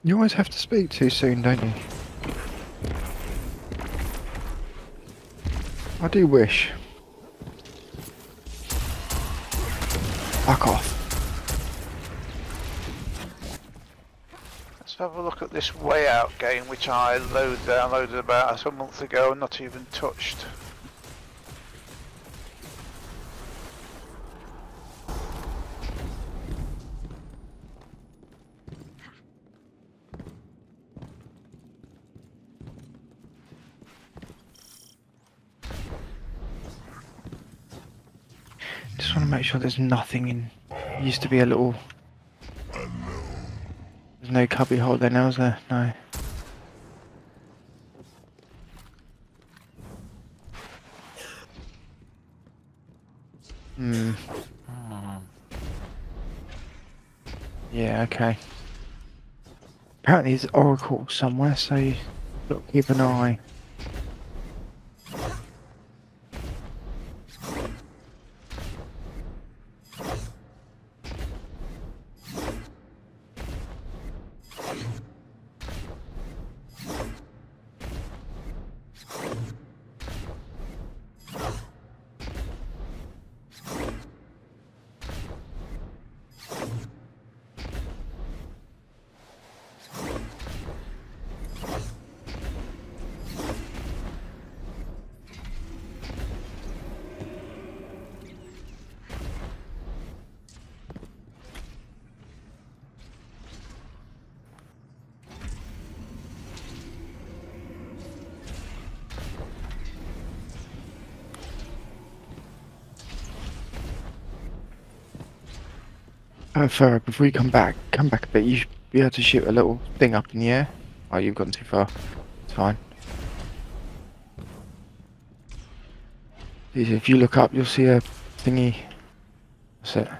You always have to speak too soon, don't you? I do wish. Fuck off. Let's have a look at this Way Out game, which I downloaded about a month ago and not even touched. Just want to make sure there's nothing in. Used to be a little. There's no cubby hole there now, is there? No. Hmm. Yeah, okay. Apparently there's Oracle somewhere, so you got to keep an eye. Farah, before you come back a bit, you should be able to shoot a little thing up in the air. Oh, you've gone too far. It's fine. If you look up, you'll see a thingy. That's it.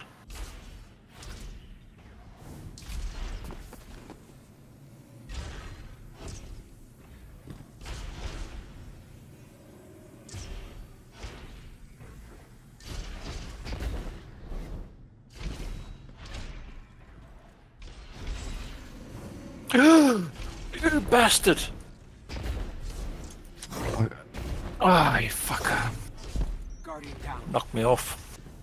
You bastard! Ah, you fucker. Guardian down. Knocked me off.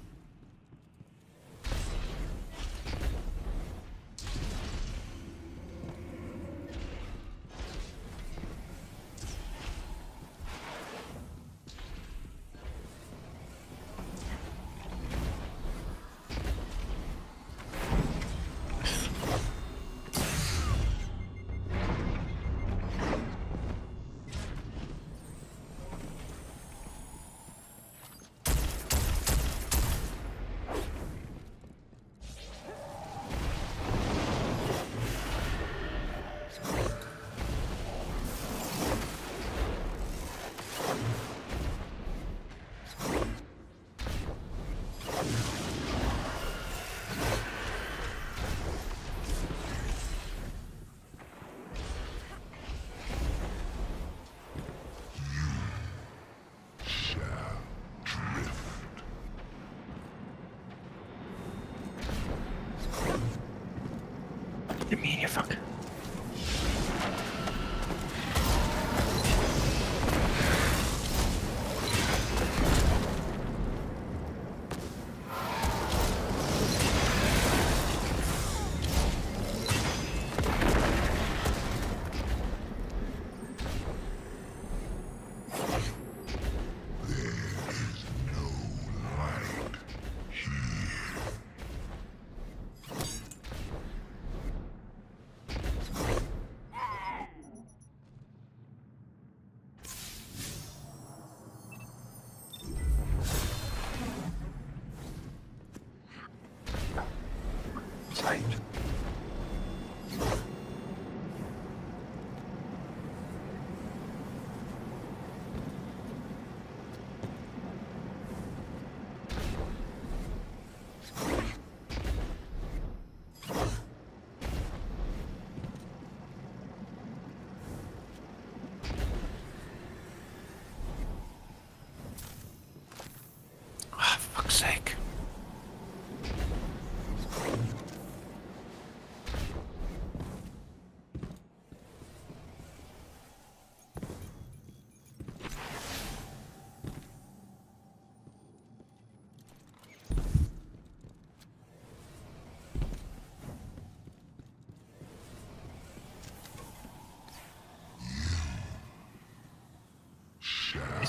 You mean you fuck?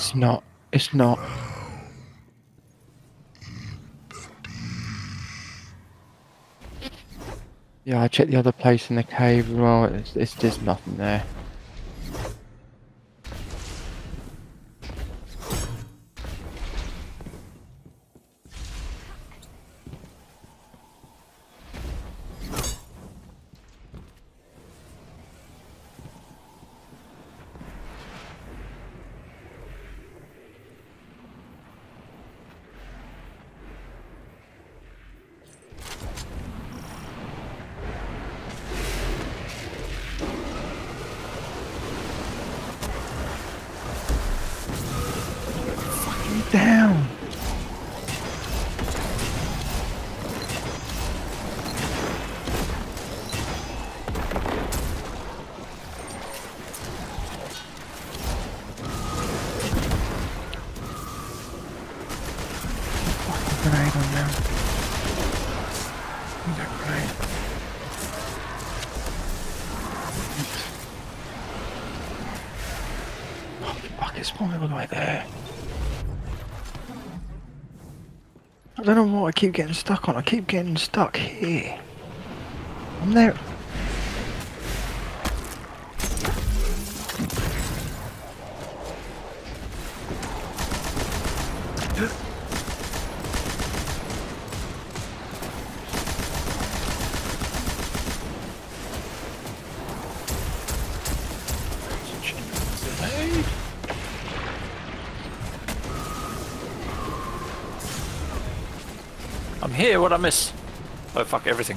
It's not. It's not. Yeah, I checked the other place in the cave as well. There's nothing there. Down. Fucking grenade on now. Need that grenade. Oh fuck! It's spawning all the way there. I don't know what I keep getting stuck on. I keep getting stuck here. I'm there. I'm here, what'd I miss? Oh fuck, everything.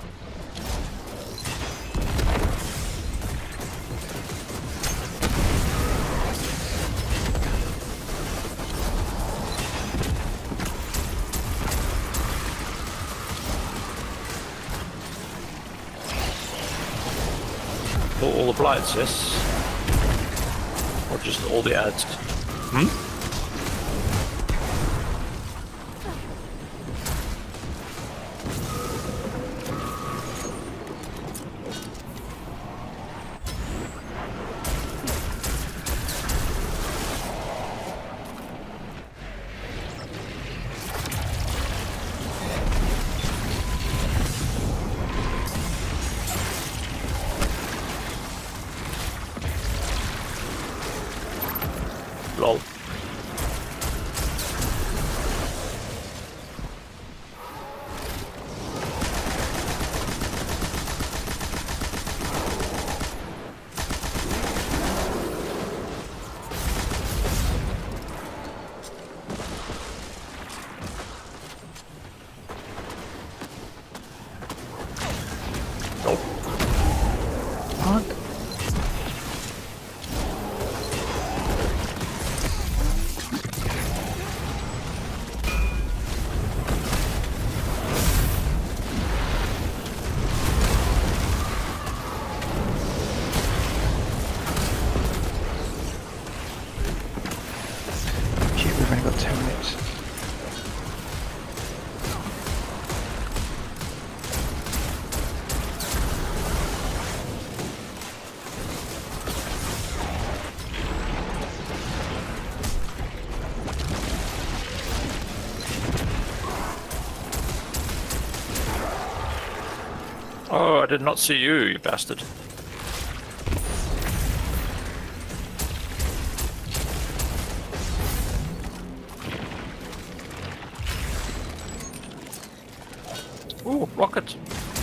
All the blights, yes? Or just all the ads? Hmm? Lol. Fuck. Shit, we've only got 10 minutes. Oh, I did not see you, you bastard. Ooh, rocket.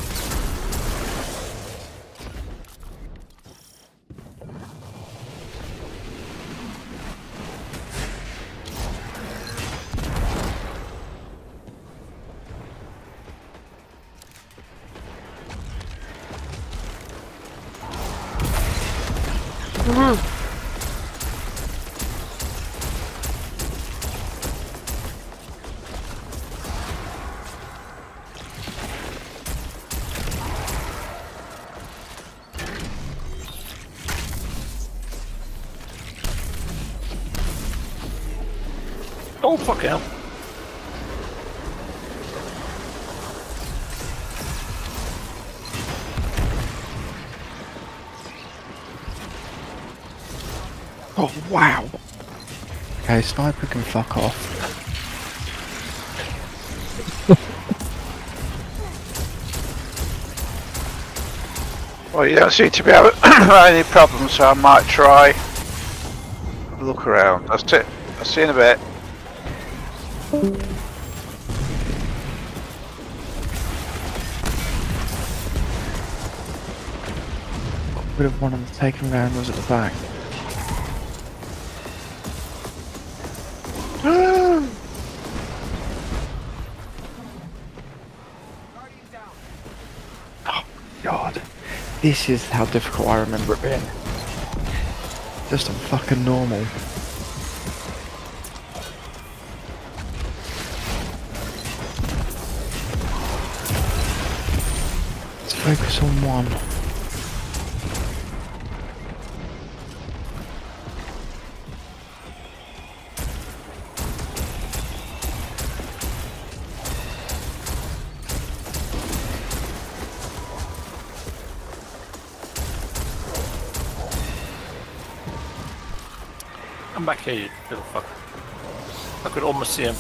Oh, fuck hell. Oh, wow. Okay, sniper can fuck off. Well, you don't seem to be having any problems, so I might try. Have a look around. That's it. I'll see you in a bit. Would have one of the taken round was at the back. Oh God, this is how difficult I remember it being. Just on fucking normal. Let's focus on one. Come back here, you little fucker. I could almost see him.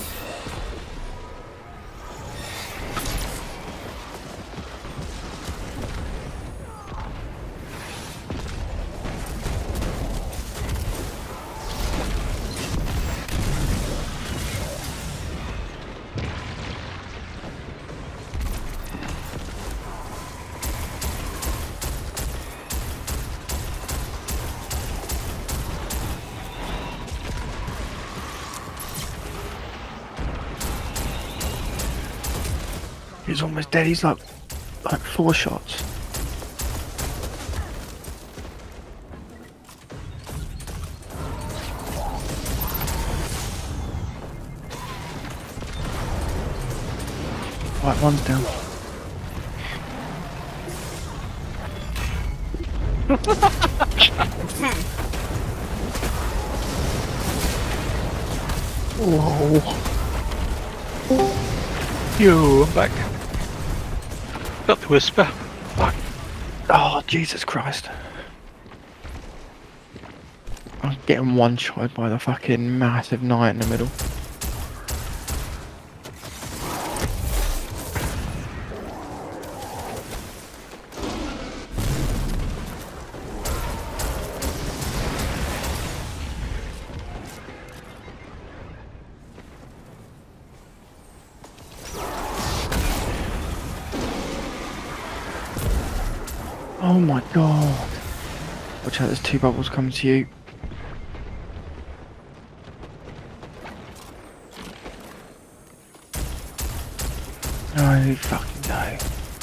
He's almost dead. He's like 4 shots. Right, one's down. Whoa. Yo, I'm back. Got the whisper. Fuck. Oh, Jesus Christ. I'm getting one-shotted by the fucking massive knight in the middle. Oh my God. Watch out, there's 2 bubbles coming to you. Oh, fucking go.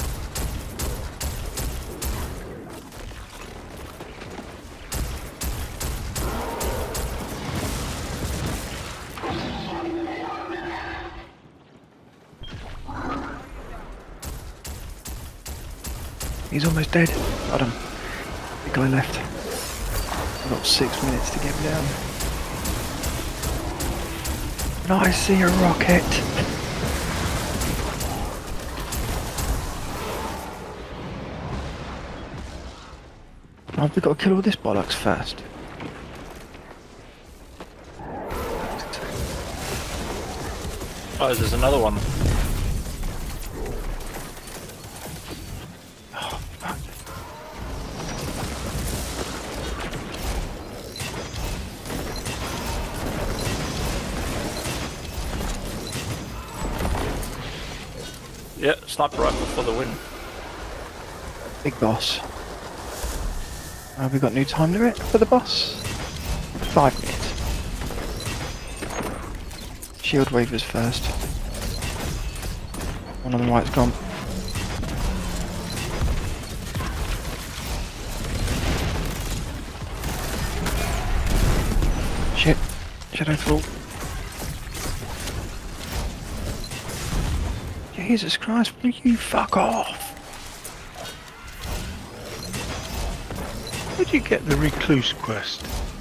He's almost dead. Got him. The guy left. I've got 6 minutes to get him down. And I see a rocket. I've got to kill all this bollocks first. Oh, there's another one. Oh, fuck. Yeah, sniper rifle for the win. Big boss. Have we got new time limit for the boss? 5 minutes. Shield wavers first. One on the right's gone. Shit. Shadow fall. Jesus Christ, will you fuck off? Where'd you get the recluse quest?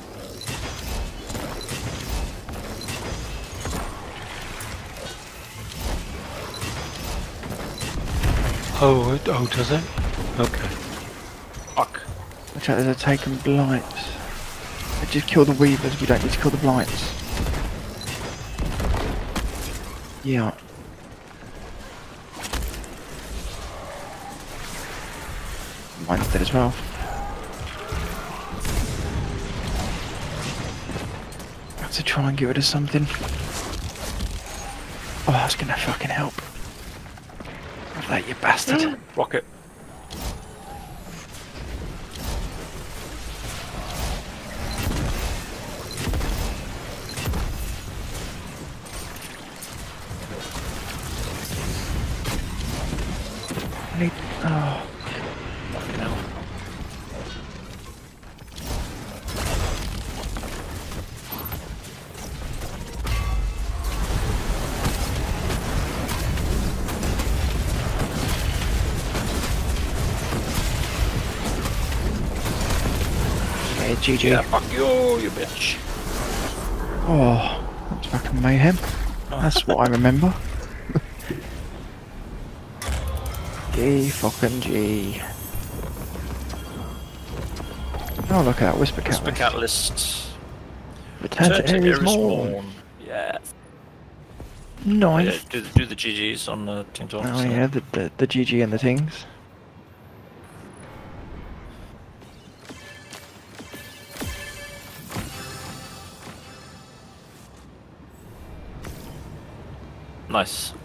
Oh, does it? Okay. Fuck. Watch out, there's a taken blights. Just kill the weavers, we don't need to kill the blights. Yeah. Mine's dead as well. Have to try and get rid of something. Oh, that's gonna fucking help. Have that, you bastard. Rocket. I need. Oh. Fucking hell. Yeah, GG. Yeah, fuck you, you bitch. Oh, that's fucking mayhem. That's what I remember. G fucking G. Oh, look at that Whisper Whisper Catalyst. Catalyst. Return to Ares Morn. Morn. Yeah. Nice. Yeah, do the GGs on the Team Talk. Oh yeah, the GG and the things. Nice.